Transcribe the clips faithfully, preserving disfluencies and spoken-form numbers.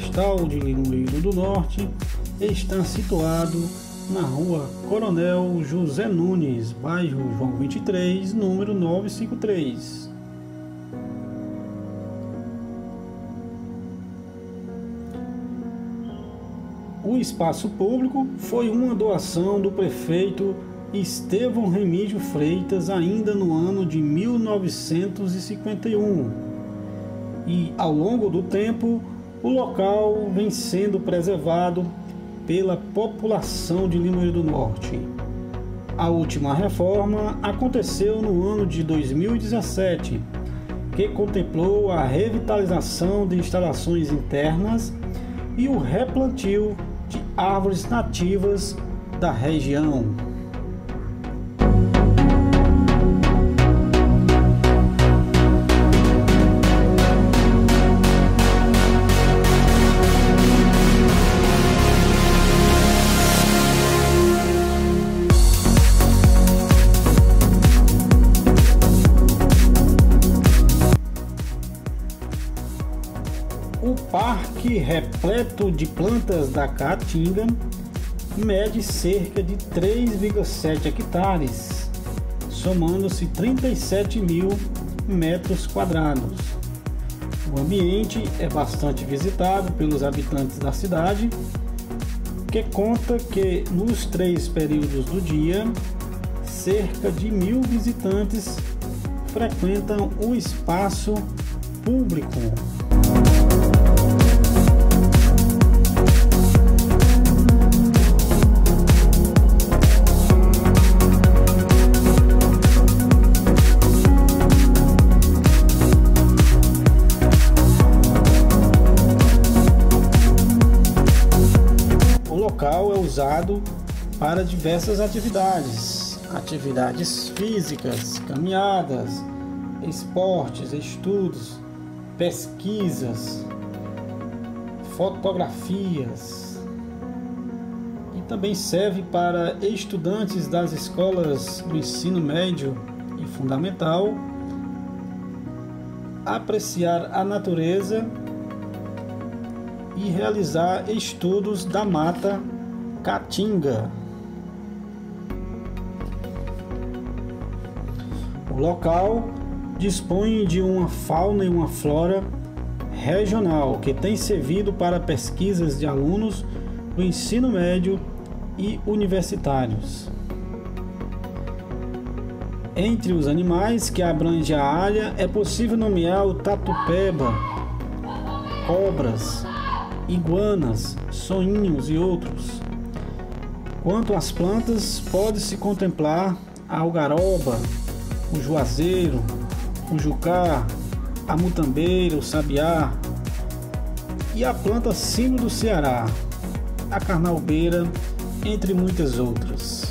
postal de Limoeiro do Norte está situado na rua Coronel José Nunes, bairro João vinte e três, número novecentos e cinquenta e três. O espaço público foi uma doação do prefeito Estevão Remídio Freitas ainda no ano de mil novecentos e cinquenta e um, e ao longo do tempo o local vem sendo preservado pela população de Limoeiro do Norte. A última reforma aconteceu no ano de dois mil e dezessete, que contemplou a revitalização de instalações internas e o replantio de árvores nativas da região. O parque repleto de plantas da Caatinga mede cerca de três vírgula sete hectares, somando-se trinta e sete mil metros quadrados. O ambiente é bastante visitado pelos habitantes da cidade, que conta que nos três períodos do dia, cerca de mil visitantes frequentam o espaço público. O local é usado para diversas atividades, atividades físicas, caminhadas, esportes, estudos, pesquisas, fotografias, e também serve para estudantes das escolas do ensino médio e fundamental apreciar a natureza e realizar estudos da Mata Caatinga. O local dispõe de uma fauna e uma flora regional que tem servido para pesquisas de alunos do ensino médio e universitários. Entre os animais que abrange a área é possível nomear o tatu-peba, cobras, iguanas, soninhos e outros. Quanto às plantas, pode-se contemplar a algaroba, o juazeiro, o jucá, a mutambeira, o sabiá e a planta sino do Ceará, a carnaubeira, entre muitas outras.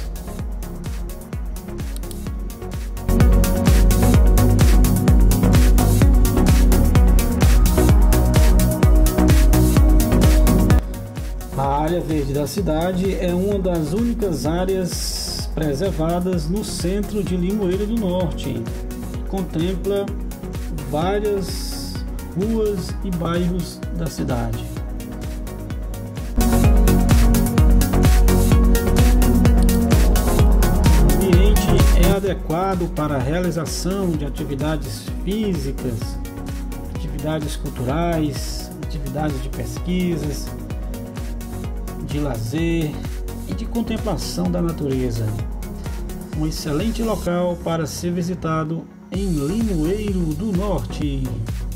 A área verde da cidade é uma das únicas áreas preservadas no centro de Limoeiro do Norte, que contempla várias ruas e bairros da cidade. O ambiente é adequado para a realização de atividades físicas, atividades culturais, atividades de pesquisas, de lazer e de contemplação da natureza. Um excelente local para ser visitado em Limoeiro do Norte.